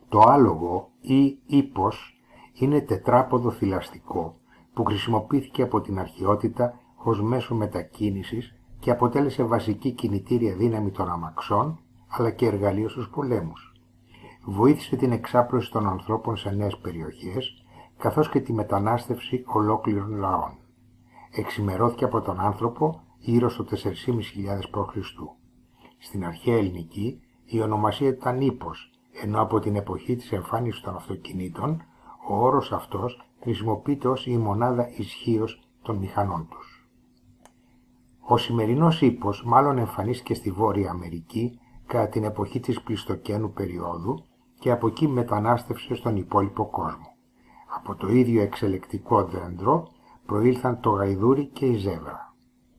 Το άλογο ή ύπος είναι τετράποδο θηλαστικό που χρησιμοποιήθηκε από την αρχαιότητα ως μέσο μετακίνησης και αποτέλεσε βασική κινητήρια δύναμη των αμαξών, αλλά και εργαλείο στους πολέμους. Βοήθησε την εξάπλωση των ανθρώπων σε νέες περιοχές, καθώς και τη μετανάστευση ολόκληρων λαών. Εξημερώθηκε από τον άνθρωπο γύρω στο 4.500 π.Χ. Στην αρχαία ελληνική η ονομασία ήταν ύπος, ενώ από την εποχή της εμφάνισης των αυτοκινήτων ο όρος αυτός χρησιμοποιείται ως η μονάδα ισχύως των μηχανών τους. Ο σημερινός ύπος μάλλον εμφανίστηκε στη Βόρεια Αμερική κατά την εποχή της Πλειστοκαίνου περίοδου και από εκεί μετανάστευσε στον υπόλοιπο κόσμο. Από το ίδιο εξελεκτικό δέντρο προήλθαν το γαϊδούρι και η ζέβρα.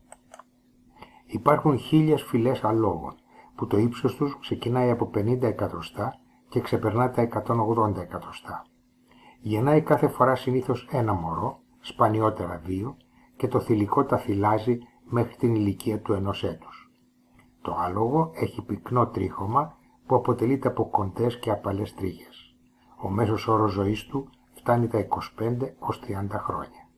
Υπάρχουν 1.000 φυλές αλόγων, που το ύψος τους ξεκινάει από 50 εκατοστά και ξεπερνά τα 180 εκατοστά. Γεννάει κάθε φορά συνήθως ένα μωρό, σπανιότερα 2, και το θηλυκό τα θυλάζει μέχρι την ηλικία του 1 έτους. Το άλογο έχει πυκνό τρίχωμα που αποτελείται από κοντές και απαλές τρίχες. Ο μέσος όρος ζωής του φτάνει τα 25 ως 30 χρόνια.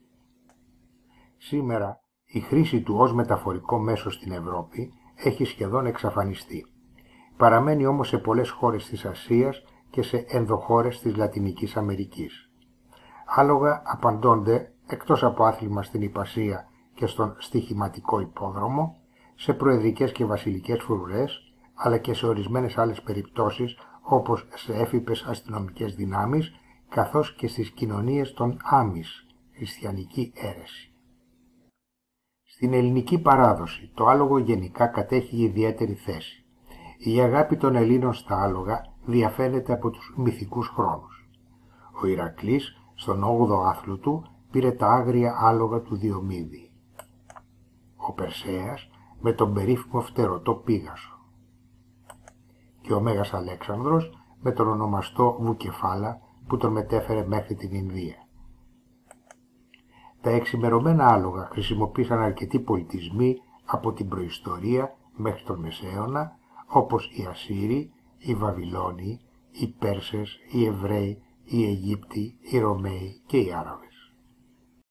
Σήμερα η χρήση του ως μεταφορικό μέσο στην Ευρώπη έχει σχεδόν εξαφανιστεί. Παραμένει όμως σε πολλές χώρες της Ασίας και σε ενδοχώρες της Λατινικής Αμερικής. Άλογα απαντώνται, εκτός από άθλημα στην υπασία και στον στοιχηματικό υπόδρομο, σε προεδρικές και βασιλικές φρουρές, αλλά και σε ορισμένες άλλες περιπτώσεις όπως σε έφυπες αστυνομικές δυνάμεις, καθώς και στις κοινωνίες των Άμις, χριστιανική αίρεση. Στην ελληνική παράδοση το άλογο γενικά κατέχει ιδιαίτερη θέση. Η αγάπη των Ελλήνων στα άλογα διαφαίνεται από τους μυθικούς χρόνους. Ο Ηρακλής στον 8ο άθλο του πήρε τα άγρια άλογα του Διομήδη. Ο Περσέας με τον περίφημο φτερωτό Πίγασο. Και ο Μέγας Αλέξανδρος με τον ονομαστό Βουκεφάλα που τον μετέφερε μέχρι την Ινδία. Τα εξημερωμένα άλογα χρησιμοποίησαν αρκετοί πολιτισμοί από την προϊστορία μέχρι τον Μεσαίωνα, όπως οι Ασσύριοι, οι Βαβυλώνιοι, οι Πέρσες, οι Εβραίοι, οι Αιγύπτιοι, οι Ρωμαίοι και οι Άραβες.